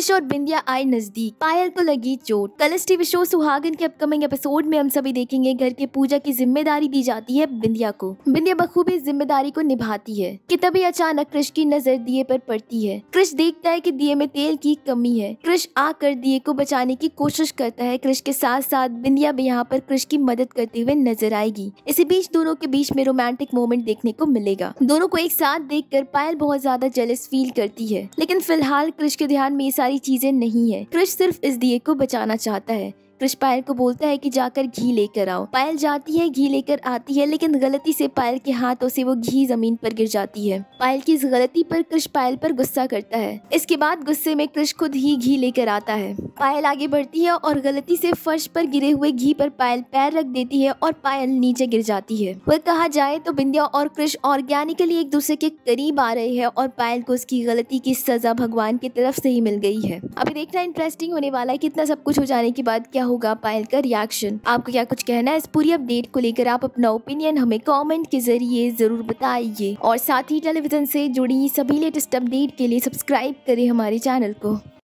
कृष और बिंदिया आए नजदीक, पायल को लगी चोट। कलर्स टीवी शो सुहागन के अपकमिंग एपिसोड में हम सभी देखेंगे घर के पूजा की जिम्मेदारी दी जाती है बिंदिया को। बिंदिया बखूबी इस जिम्मेदारी को निभाती है कि तभी अचानक कृष की नजर दिए पर पड़ती है। कृष देखता है कि दिए में तेल की कमी है। कृष आकर दिए को बचाने की कोशिश करता है। कृष के साथ साथ बिंदिया भी यहाँ पर कृष की मदद करते हुए नजर आएगी। इसी बीच दोनों के बीच में रोमांटिक मोमेंट देखने को मिलेगा। दोनों को एक साथ देखकर पायल बहुत ज्यादा जेलस फील करती है, लेकिन फिलहाल कृष के ध्यान में ये सारी चीजें नहीं है। कृष सिर्फ इस दिए को बचाना चाहता है। कृष पायल को बोलता है कि जाकर घी लेकर आओ। पायल जाती है, घी लेकर आती है, लेकिन गलती से पायल के हाथों से वो घी जमीन पर गिर जाती है। पायल की इस गलती पर कृष पायल पर गुस्सा करता है। इसके बाद गुस्से में कृष खुद ही घी लेकर आता है। पायल आगे बढ़ती है और गलती से फर्श पर गिरे हुए घी पर पायल पैर रख देती है और पायल नीचे गिर जाती है। वह कहा जाए तो बिंदिया और कृष ऑर्गेनिकली एक दूसरे के करीब आ रहे हैं और पायल को उसकी गलती की सजा भगवान की तरफ से ही मिल गई है। अभी देखना इंटरेस्टिंग होने वाला है कितना सब कुछ हो जाने के बाद क्या होगा पायल का रिएक्शन। आपको क्या कुछ कहना है इस पूरी अपडेट को लेकर? आप अपना ओपिनियन हमें कमेंट के जरिए जरूर बताइए और साथ ही टेलीविजन से जुड़ी सभी लेटेस्ट अपडेट के लिए सब्सक्राइब करें हमारे चैनल को।